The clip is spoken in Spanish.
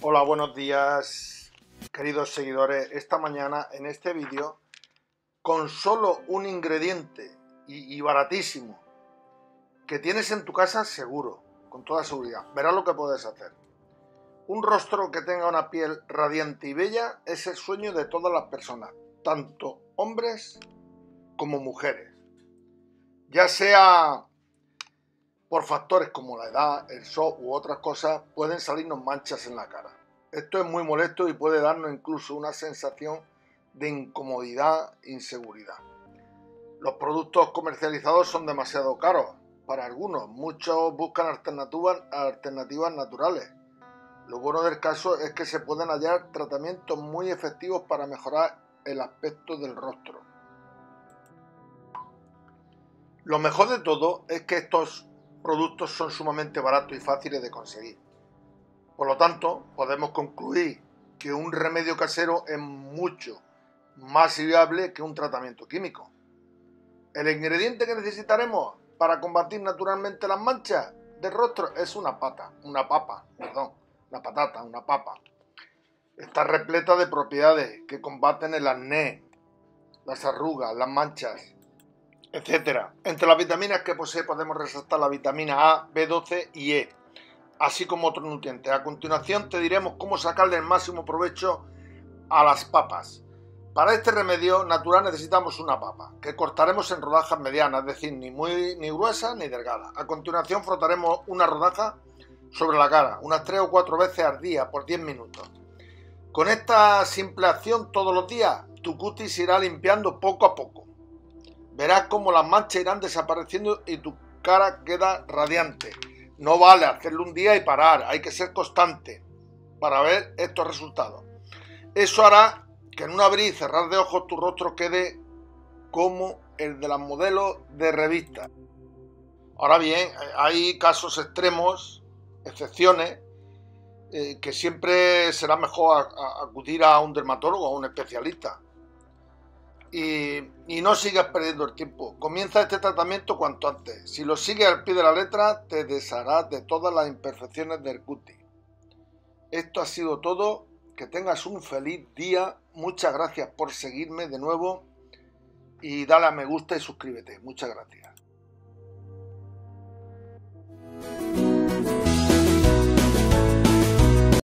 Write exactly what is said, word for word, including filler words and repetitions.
Hola, buenos días, queridos seguidores. Esta mañana en este vídeo, con solo un ingrediente y, y baratísimo que tienes en tu casa, seguro, con toda seguridad, verás lo que puedes hacer. Un rostro que tenga una piel radiante y bella es el sueño de todas las personas, tanto hombres como mujeres. Ya sea por factores como la edad, el sol u otras cosas, pueden salirnos manchas en la cara. Esto es muy molesto y puede darnos incluso una sensación de incomodidad e inseguridad. Los productos comercializados son demasiado caros para algunos. Muchos buscan alternativas, alternativas naturales. Lo bueno del caso es que se pueden hallar tratamientos muy efectivos para mejorar el aspecto del rostro. Lo mejor de todo es que estos productos son sumamente baratos y fáciles de conseguir. Por lo tanto, podemos concluir que un remedio casero es mucho más viable que un tratamiento químico. El ingrediente que necesitaremos para combatir naturalmente las manchas del rostro es una pata, una papa, perdón, una patata, una papa. Está repleta de propiedades que combaten el acné, las arrugas, las manchas, etcétera. Entre las vitaminas que posee podemos resaltar la vitamina A, B doce y E, así como otros nutrientes. A continuación te diremos cómo sacarle el máximo provecho a las papas. Para este remedio natural necesitamos una papa, que cortaremos en rodajas medianas, es decir, ni muy ni gruesa ni delgada. A continuación frotaremos una rodaja sobre la cara, unas tres o cuatro veces al día, por diez minutos. Con esta simple acción todos los días, tu cutis se irá limpiando poco a poco. Verás cómo las manchas irán desapareciendo y tu cara queda radiante. No vale hacerlo un día y parar, hay que ser constante para ver estos resultados. Eso hará que en un abrir y cerrar de ojos tu rostro quede como el de las modelos de revista. Ahora bien, hay casos extremos, excepciones, eh, que siempre será mejor a, a, acudir a un dermatólogo o a un especialista. Y, y no sigas perdiendo el tiempo. Comienza este tratamiento cuanto antes. Si lo sigues al pie de la letra, te desharás de todas las imperfecciones del cutis. Esto ha sido todo. Que tengas un feliz día. Muchas gracias por seguirme de nuevo. Y dale a me gusta y suscríbete. Muchas gracias.